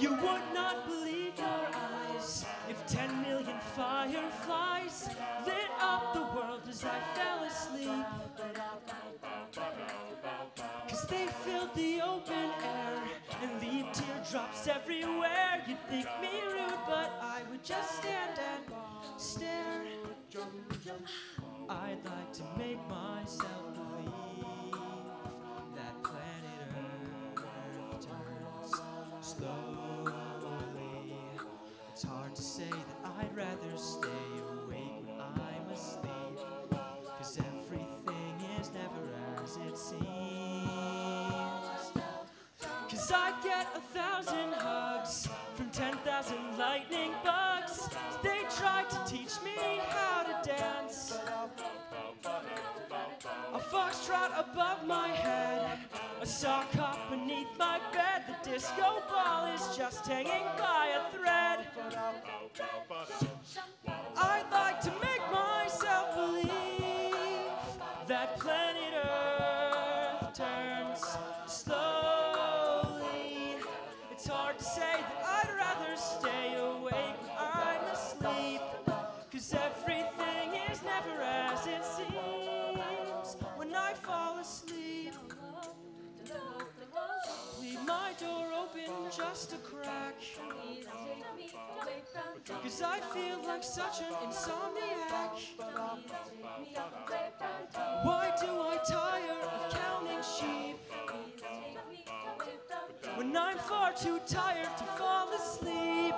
You would not believe your eyes if 10 million fireflies lit up the world as I fell asleep. 'Cause they filled the open air and leave teardrops everywhere. You'd think me rude, but I would just stand and stare. I'd like to make myself believe that planet Earth turns slowly. It's hard to say that I'd rather stay awake when I'm asleep, 'cause everything is never as it seems. 'Cause I get 1,000 hugs from 10,000 lightning bugs. They tried to teach me how to dance. A foxtrot above my head, a sock hop beneath my bed. The disco ball is just hanging by a thread. I'd like to make myself believe that planet Earth turns slowly. It's hard to say that I'd rather stay awake when I'm asleep, 'cause everything is never as it seems when I fall asleep. Leave my door open just a crack, 'cause I feel like such an insomniac. Why do I tire of counting sheep when I'm far too tired to fall asleep?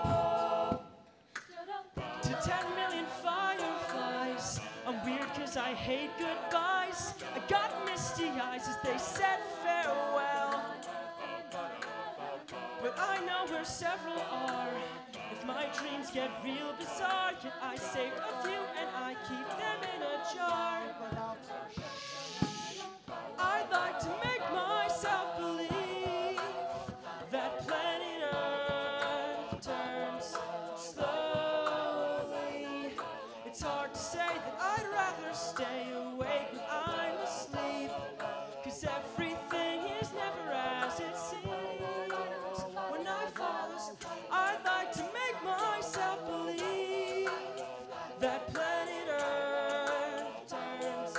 To 10 million fireflies, I'm weird 'cause I hate goodbyes. I got misty eyes as they said farewell, but I know where several are if my dreams get real bizarre. Yet I saved a few and I keep them in a jar. I'd like to make myself believe that planet Earth turns slowly. It's hard to say that I'd rather stay awake when I'm asleep, 'cause everything is never as it seems when I fall asleep. I'd like to make myself believe that planet Earth turns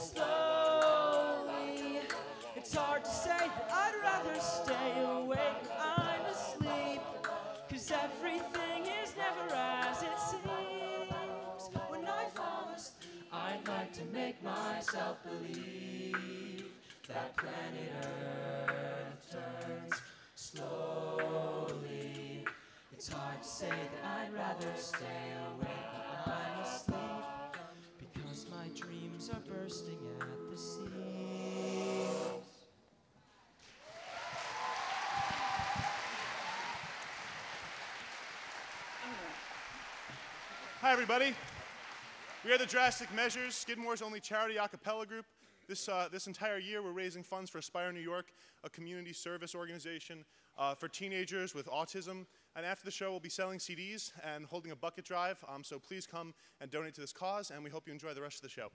slowly. It's hard to say that I'd rather stay awake when I'm asleep, 'cause everything is never as it seems when I fall asleep. I'd like to make myself believe that planet Earth turns slowly. It's hard to say that I'd rather stay awake when I'm asleep, because my dreams are bursting at the seams. Hi, everybody. We are the Drastic Measures, Skidmore's only charity a cappella group. This entire year, we're raising funds for Aspire New York, a community service organization for teenagers with autism. And after the show, we'll be selling CDs and holding a bucket drive. So please come and donate to this cause, and we hope you enjoy the rest of the show.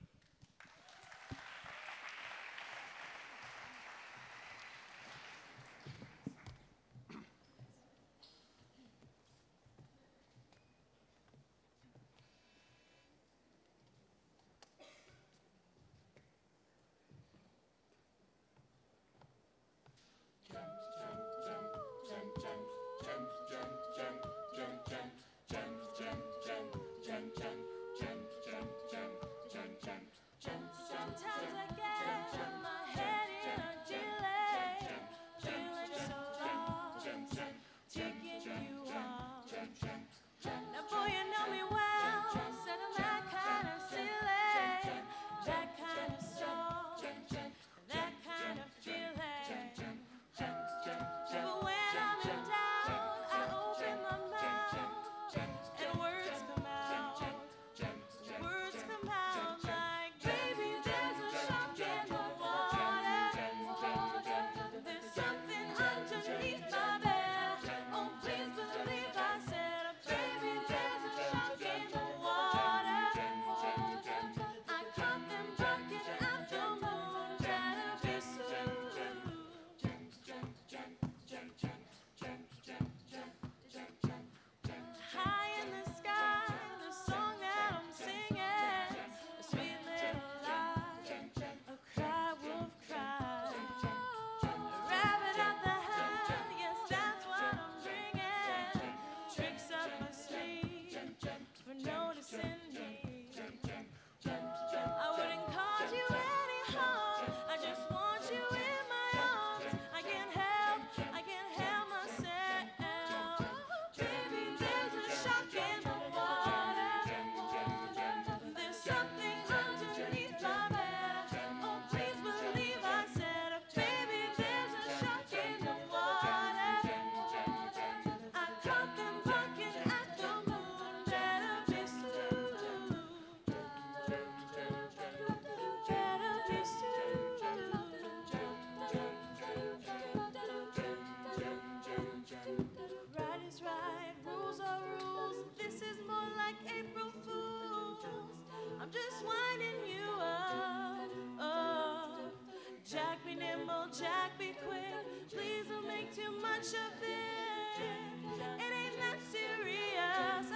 be nimble, Jack, be quick. Please don't make too much of it. It ain't that serious.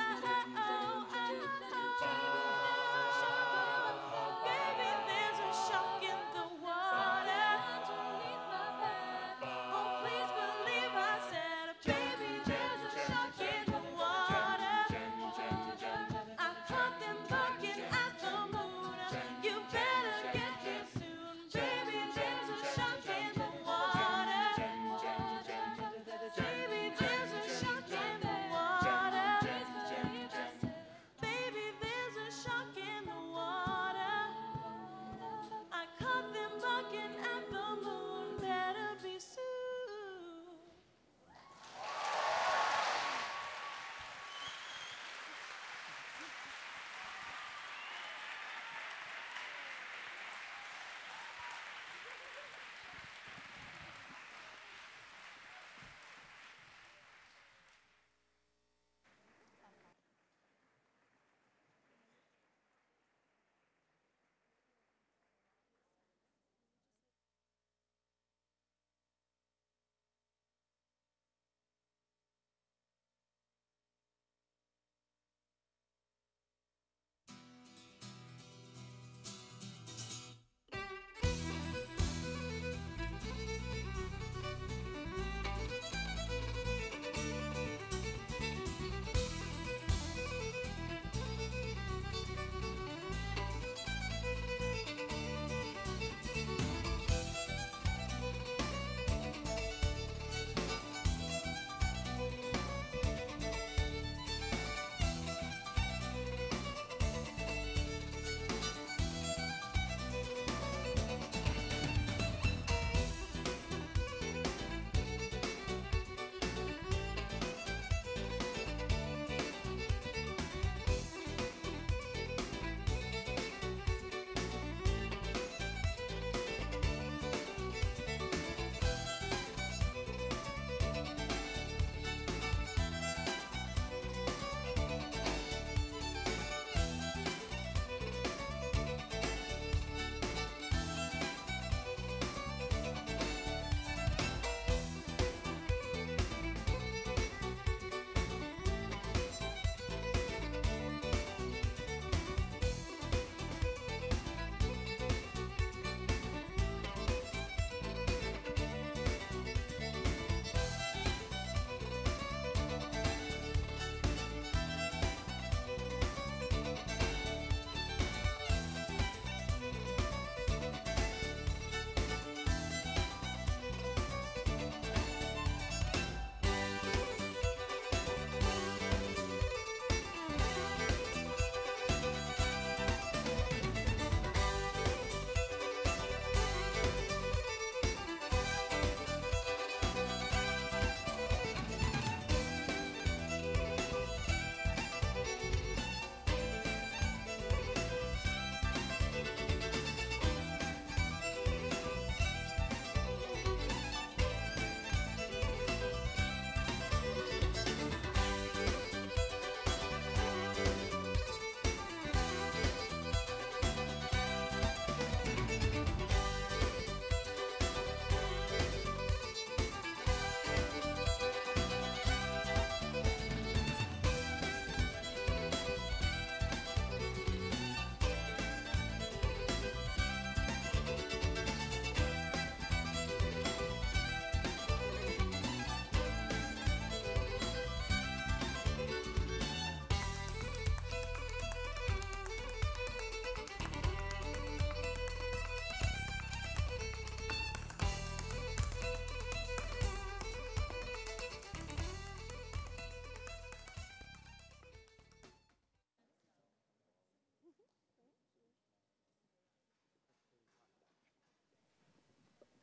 Baby, there's a shark in the water. Oh, please believe I said, baby, there's a shark in the water. I caught them barking at the moon. You better get here soon. Baby, there's a shark in the water. Baby, there's a shark in the water. Baby, there's a shark in the water. I caught them barking at the moon. Better be soon.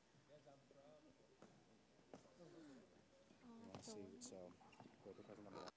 See, so, because number